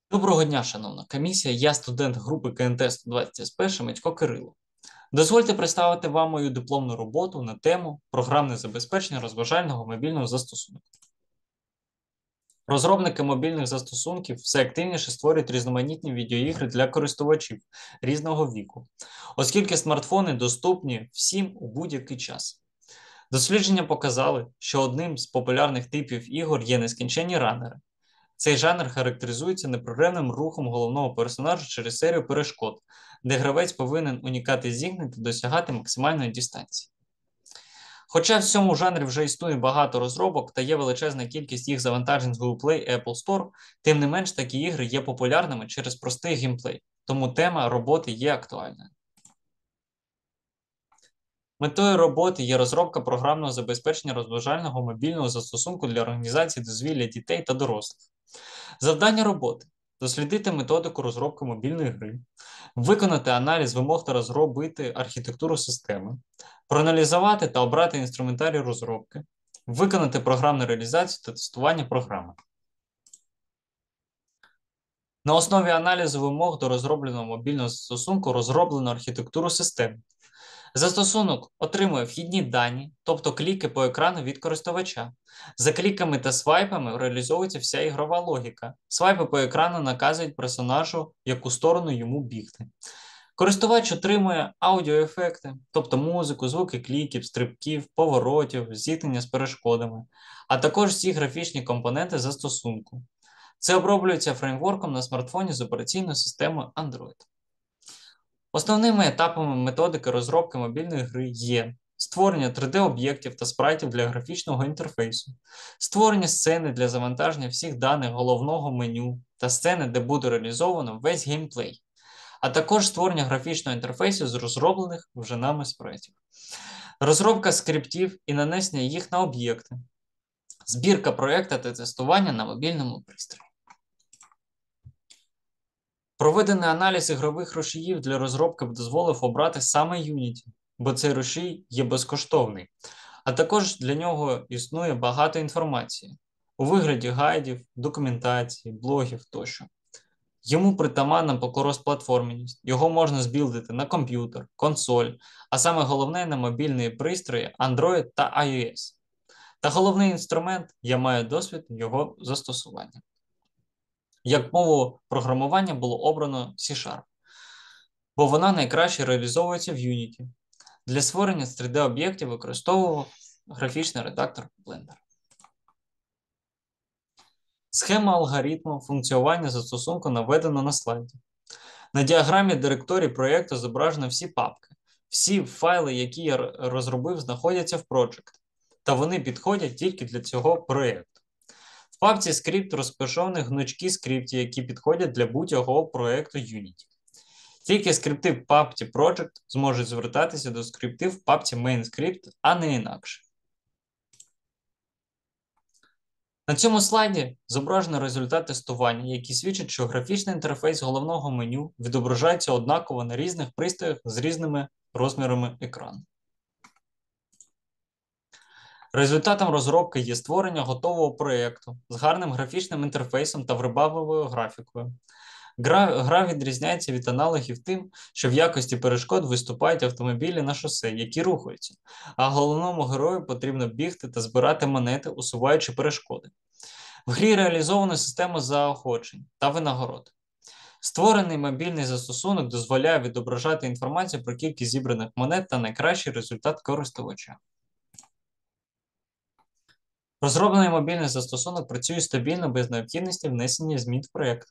Доброго дня, шановна комісія. Я студент групи КНТ 120 СП Шемечко Кирило. Дозвольте представити вам мою дипломну роботу на тему програмне забезпечення розважального мобільного застосунку. Розробники мобільних застосунків все активніше створюють різноманітні відеоігри для користувачів різного віку, оскільки смартфони доступні всім у будь-який час. Дослідження показали, що одним з популярних типів ігор є нескінченні ранери. Цей жанр характеризується непреривним рухом головного персонажа через серію перешкод, де гравець повинен унікати зіткнень та досягати максимальної дистанції. Хоча в цьому жанрі вже існує багато розробок та є величезна кількість їх завантажень з Google Play і Apple Store, тим не менш такі ігри є популярними через простий геймплей, тому тема роботи є актуальною. Метою роботи є розробка програмного забезпечення розважального мобільного застосунку для організації дозвілля дітей та дорослих. Завдання роботи – дослідити методику розробки мобільної гри, виконати аналіз вимог та розробити архітектуру системи, проаналізувати та обрати інструментарій розробки, виконати програмну реалізацію та тестування програми. На основі аналізу вимог до розробленого мобільного застосунку розроблено архітектуру системи. Застосунок отримує вхідні дані, тобто кліки по екрану від користувача. За кліками та свайпами реалізовується вся ігрова логіка. Свайпи по екрану наказують персонажу, в яку сторону йому бігти. Користувач отримує аудіоефекти, тобто музику, звуки кліків, стрибків, поворотів, зіткнення з перешкодами, а також всі графічні компоненти застосунку. Це оброблюється фреймворком на смартфоні з операційною системою Android. Основними етапами методики розробки мобільної гри є створення 3D-об'єктів та спрайтів для графічного інтерфейсу, створення сцени для завантаження всіх даних головного меню та сцени, де буде реалізовано весь геймплей, а також створення графічного інтерфейсу з розроблених вже нами спрайтів, розробка скриптів і нанесення їх на об'єкти, збірка проєкту та тестування на мобільному пристрої. Проведений аналіз ігрових рушіїв для розробки дозволив обрати саме Unity, бо цей рушій є безкоштовний, а також для нього існує багато інформації у вигляді гайдів, документації, блогів тощо. Йому притаманна крос-платформеність, його можна збілдити на комп'ютер, консоль, а саме головне на мобільні пристрої Android та iOS. Та головний інструмент – я маю досвід його застосування. Як мову програмування було обрано C#, бо вона найкраще реалізовується в Unity. Для створення 3D-об'єктів використовував графічний редактор Blender. Схема алгоритму функціонування застосунку наведена на слайді. На діаграмі директорії проєкту зображено всі папки. Всі файли, які я розробив, знаходяться в Project, та вони підходять тільки для цього проєкту. В папці скрипт розташовані гнучкі скриптів, які підходять для будь-якого проєкту Unity. Тільки скрипти в папці Project зможуть звертатися до скриптів в папці MainScript, а не інакше. На цьому слайді зображено результат тестування, який свідчить, що графічний інтерфейс головного меню відображається однаково на різних пристроях з різними розмірами екрану. Результатом розробки є створення готового проєкту з гарним графічним інтерфейсом та вибагливою графікою. Гра відрізняється від аналогів тим, що в якості перешкод виступають автомобілі на шосе, які рухаються, а головному герою потрібно бігти та збирати монети, усуваючи перешкоди. В грі реалізовано систему заохочень та винагород. Створений мобільний застосунок дозволяє відображати інформацію про кількість зібраних монет та найкращий результат користувача. Розроблений мобільний застосунок працює стабільно без необхідності внесення змін в проєкт.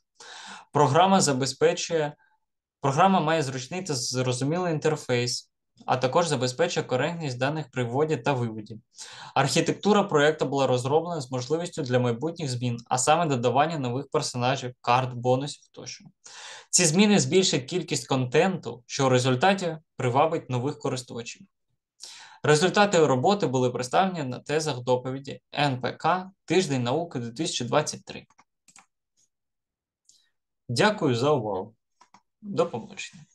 Програма має зручний та зрозумілий інтерфейс, а також забезпечує коректність даних при вводі та виводі. Архітектура проєкту була розроблена з можливістю для майбутніх змін, а саме додавання нових персонажів, карт, бонусів тощо. Ці зміни збільшать кількість контенту, що в результаті привабить нових користувачів. Результати роботи були представлені на тезах доповіді НПК «Тиждень науки 2023». Дякую за увагу. До побачення.